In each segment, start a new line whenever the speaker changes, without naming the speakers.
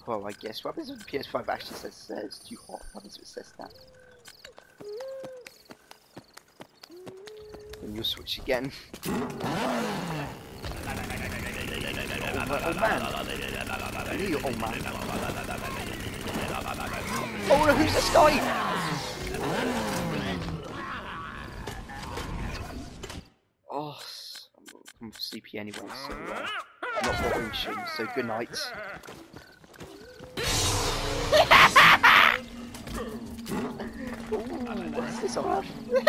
well, I guess. What happens if the PS5 actually says it's too hot? What happens if it says that? Then you'll switch again. Oh man. I knew you're old man. Oh no, who's this guy? Oh, I'm sleepy anyway, so I'm not bothering soon, so good night. Ooh, what's this on?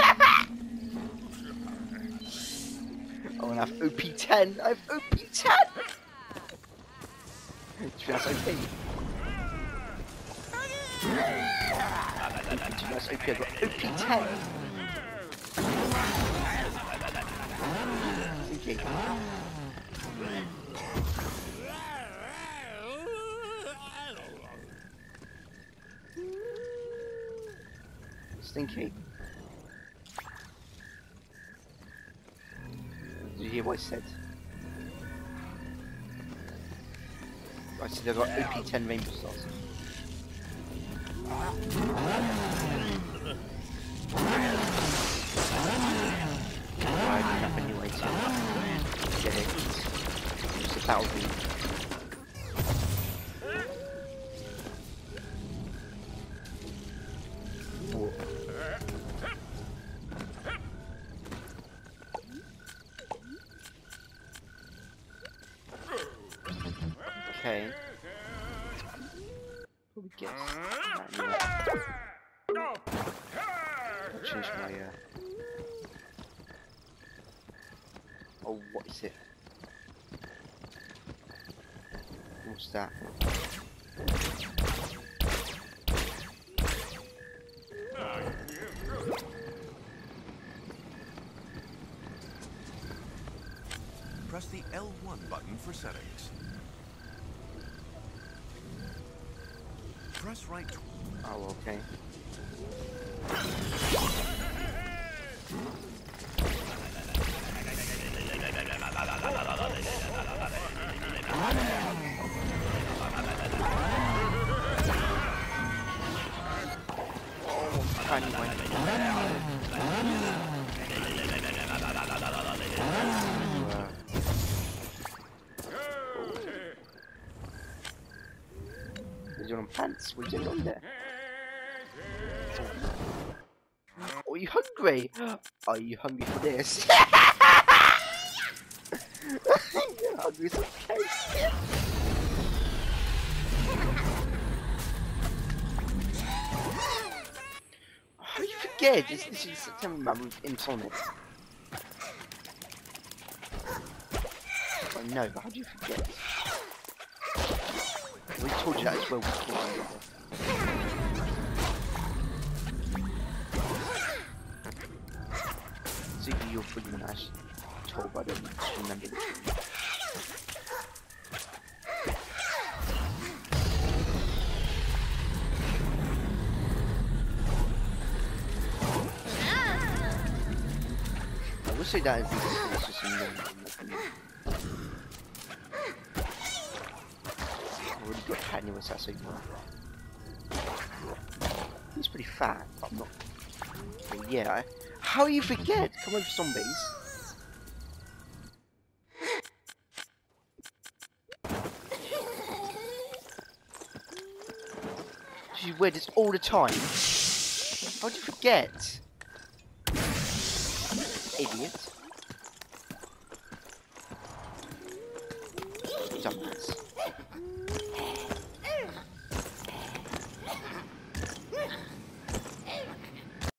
Oh, and I have OP10. I have OP10. That's OP. That's OP. I've got OP10. Thinking. Stinky. Did you hear what I said? I said I got OP10 rainbow stars. I did enough anyway to get it. Just a battle beat. Okay. Probably guess that anyway. I'll change my oh, what is it? What's that?
Press the L1 button for settings. Press right.
Oh, okay. Oh, tiny one. You're on pants. What are you doing on there? Oh, are you hungry? Are you hungry for this? You're hungry, it's okay. How do you forget? This is September man with Insonic. I know, but how do you forget? We told you that as well before. See if you're fully nice. Told, but I don't just remember it. I will say that it's just annoying. Really good cat anyway, so that's so good. He's pretty fat, but I'm not. Well, yeah. How you forget? Come on, zombies. You wear this all the time. How do you forget? Idiot. Dumbass.